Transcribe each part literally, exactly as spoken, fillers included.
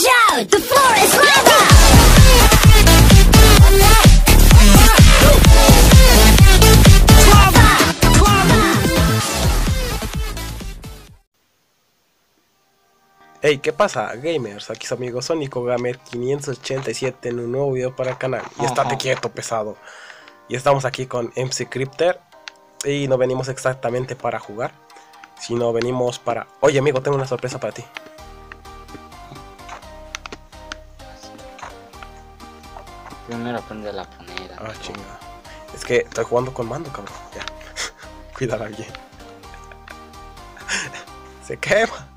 out, the floor is lava. Hey, ¿qué pasa, gamers? Aquí su amigo Sónico Gamer quinientos ochenta y siete en un nuevo video para el canal. Y estate quieto, pesado. Y estamos aquí con M C Crypter. Y no venimos exactamente para jugar, sino venimos para... Oye, amigo, tengo una sorpresa para ti. Primero aprende a poner. Ah, chinga. Es que estoy jugando con mando, cabrón. Ya. Cuídala bien. Se quema.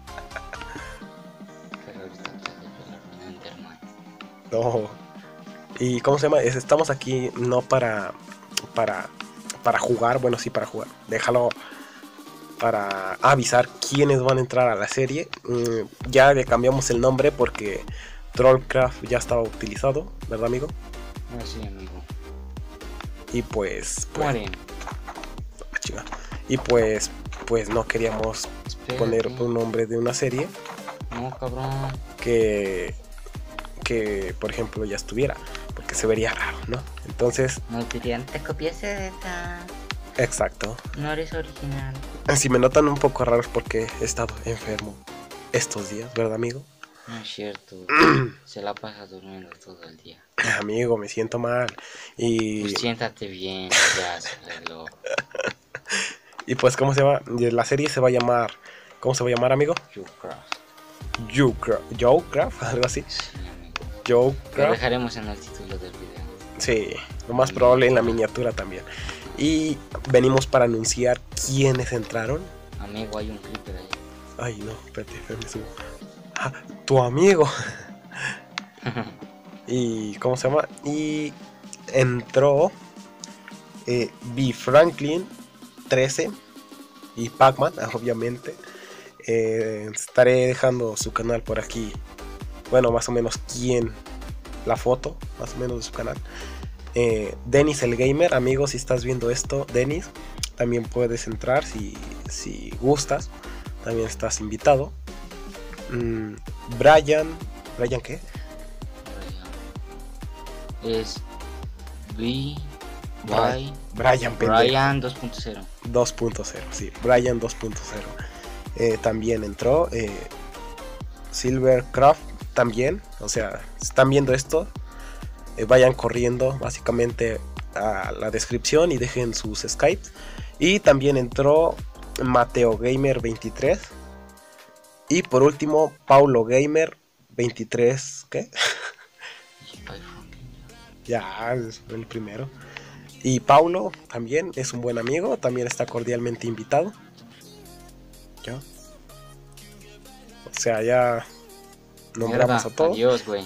Pero ahorita te dejo la reunión de hermano. No. ¿Y cómo se llama? Es- Estamos aquí no para... Para... Para jugar. Bueno, sí, para jugar. Déjalo... Para avisar quiénes van a entrar a la serie. Mm, ya le cambiamos el nombre porque... Trollcraft ya estaba utilizado, ¿verdad, amigo? Ah, sí, amigo. Y pues... pues Mueren. ah, chinga. Y pues... Pues no queríamos Espérate. poner un nombre de una serie No, cabrón. que... Que, por ejemplo, ya estuviera. Porque se vería raro, ¿no? Entonces... No dirían, te copiaste de esta. Exacto. No eres original. Si me notan un poco raros porque he estado enfermo estos días, ¿verdad, amigo? No es cierto. Se la pasa durmiendo todo el día. Amigo, me siento mal. Y... Pues siéntate bien, ya se arregló. Y pues, ¿cómo se llama? La serie se va a llamar... ¿Cómo se va a llamar, amigo? Youcraft. Youcraft. Youcraft, algo así. Sí, amigo. Lo Youcraft. dejaremos en el título del video. Sí, lo más probable en la miniatura también. Y venimos para anunciar quiénes entraron. Amigo, hay un creeper ahí. Ay, no, espérate, espérate, subo. Ah, tu amigo. Y, ¿cómo se llama? Y entró eh, B. Franklin trece y Pac-Man, obviamente. Eh, estaré dejando su canal por aquí. Bueno, más o menos quién. La foto, más o menos de su canal. Eh, Dennis el Gamer, amigo, si estás viendo esto, Dennis, también puedes entrar si, si gustas. También estás invitado. Mm, Brian, ¿Brian qué? Es B. Bri- Y. Brian, pendejo. Brian dos punto cero. dos punto cero, sí, Brian dos punto cero. Eh, también entró eh, Silvercraft también, o sea, si están viendo esto, eh, vayan corriendo básicamente a la descripción y dejen sus Skypes. Y también entró Mateo Gamer veintitrés. Y por último, Paulo Gamer veintitrés, ¿qué? Ya, es el primero. Y Paulo también es un buen amigo, también está cordialmente invitado. ¿Ya? O sea, ya nombramos a todos. Adiós, güey.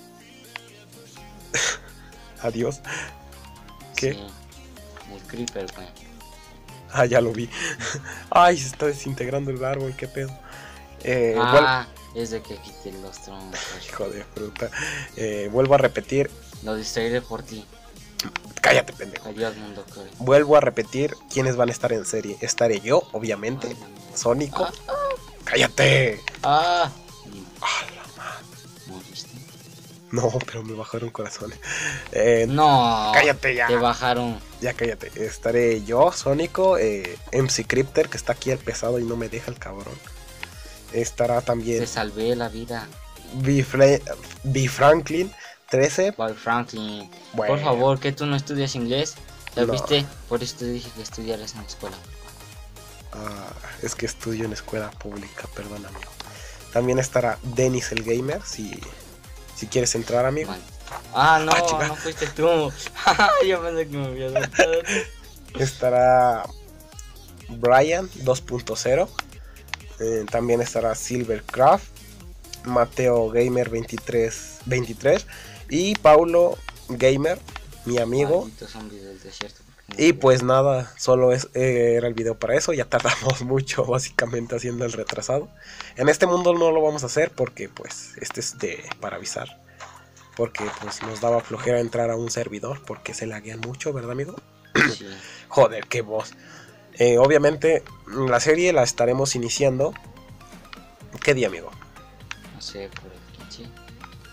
Adiós. ¿Qué? Sí, el creeper, güey. Ah, ya lo vi. Ay, se está desintegrando el árbol, qué pedo. Eh, Ah, es de que quité los troncos. vuel- Hijo de fruta. Eh, vuelvo a repetir. Lo distraeré por ti. Cállate, pendejo. Adiós, mundo cruel. Vuelvo a repetir quiénes van a estar en serie. Estaré yo, obviamente. Sónico. Ah, ¡Cállate! ah. Ah, la madre. ¿Moriste? No, pero me bajaron corazones. Eh, No. Cállate ya. Te bajaron. Ya cállate. Estaré yo, Sónico, eh, M C Crypter, que está aquí el pesado y no me deja el cabrón. Estará también Te salvé la vida. B. Fra- B. Franklin trece. Boy Franklin. Bueno. Por favor, que tú no estudias inglés. ¿Ya No. viste? Por eso te dije que estudiaras en la escuela. Ah, es que estudio en escuela pública, perdón, amigo. También estará Dennis el Gamer, si, si quieres entrar, amigo. Mal. Ah, no, Ah, chica. no fuiste tú. Yo pensé que me había dado. Estará Brian dos punto cero. Eh, también estará Silvercraft, Mateo Gamer veintitrés, veintitrés y Paulo Gamer, mi amigo. Malditos zombies del desierto. Y pues nada, solo es, eh, era el video para eso. Ya tardamos mucho básicamente haciendo el retrasado. En este mundo no lo vamos a hacer porque pues este es de para avisar. Porque pues nos daba flojera entrar a un servidor porque se laguean mucho, ¿verdad, amigo? Sí. Joder, qué voz. Eh, obviamente la serie la estaremos iniciando. ¿Qué día, amigo? No sé, por el quince.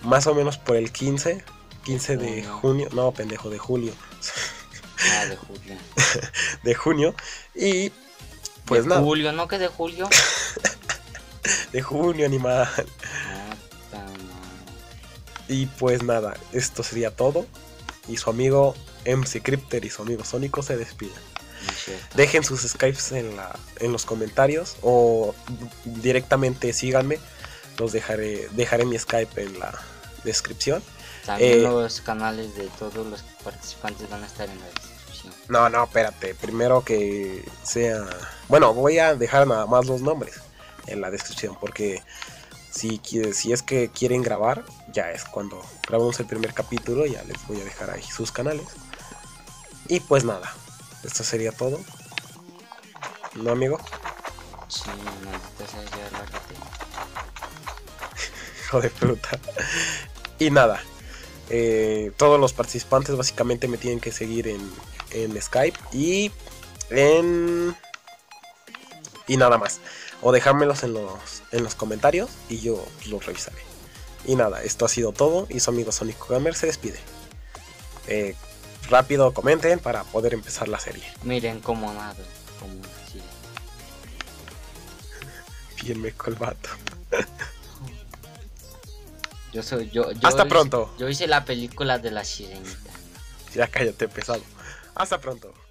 más o menos por el quince, quince de Junio. junio, no, pendejo, de julio, Ah, de julio. de junio, y pues de nada, julio, ¿no que de julio? de junio, animal. Ah, ta madre. Y pues nada, esto sería todo, y su amigo M C Crypter y su amigo Sónico se despiden. No es cierto. Dejen sus Skypes en, la, en los comentarios o directamente síganme. Los dejaré, dejaré mi Skype en la descripción. También eh, los canales de todos los participantes van a estar en la descripción. No, no, espérate. Primero que sea... Bueno, voy a dejar nada más los nombres en la descripción. Porque si, qui- si es que quieren grabar, ya es cuando grabamos el primer capítulo. Ya les voy a dejar ahí sus canales. Y pues nada, esto sería todo. ¿No, amigo? Sí, maldita sea, ya lárgate. Hijo de fruta. Y nada, eh, todos los participantes básicamente me tienen que seguir en, en Skype y en... Y nada más. O dejármelos en los, en los comentarios y yo los revisaré. Y nada, esto ha sido todo y su amigo Sónico Gamer se despide. Eh, rápido comenten para poder empezar la serie. Miren cómo nado, como así. Bien me colbato. Yo soy yo, yo Hasta hice- pronto. Yo hice la película de la sirenita. Ya cállate pesado. Hasta pronto.